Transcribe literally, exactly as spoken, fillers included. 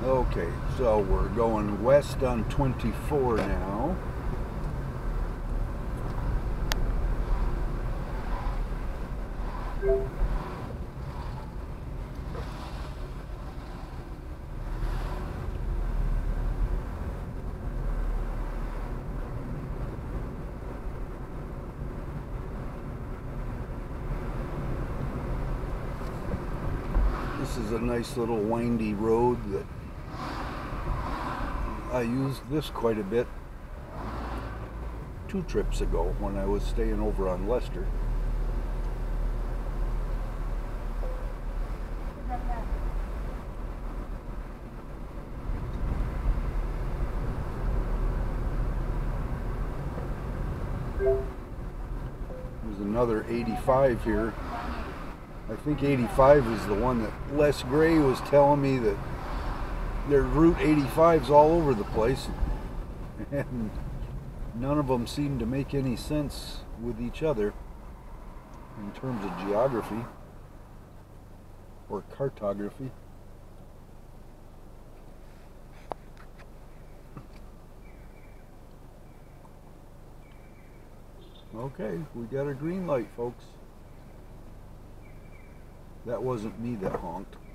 Okay, so we're going west on twenty-four now. This is a nice little windy road that I used this quite a bit two trips ago when I was staying over on Lester. There's another eighty-five here. I think eighty-five is the one that Les Gray was telling me that their Route eighty-fives all over the place, and none of them seem to make any sense with each other in terms of geography or cartography. Okay, we got a green light, folks. That wasn't me that honked.